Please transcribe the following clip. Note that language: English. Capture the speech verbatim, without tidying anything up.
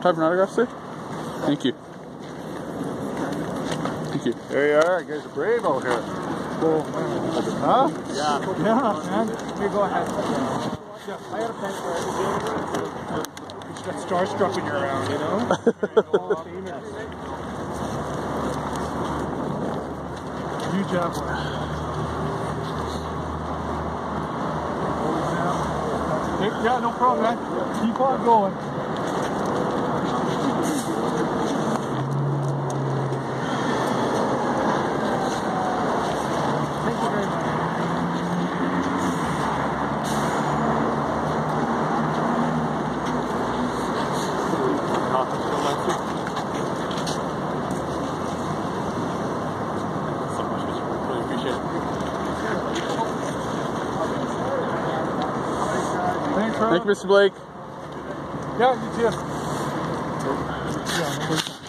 time for an autograph, sir? Thank you. Thank you. There you are. You guys are brave out here. Cool. Huh? Yeah. Yeah, man. Here, go ahead. Yeah, I got a pen for it. You just got starstruck when you're around, you know? You jump. Yeah, no problem, man. Keep on going. Thank you very much. Thank you, Mister Blake. Yeah, you too. Yeah,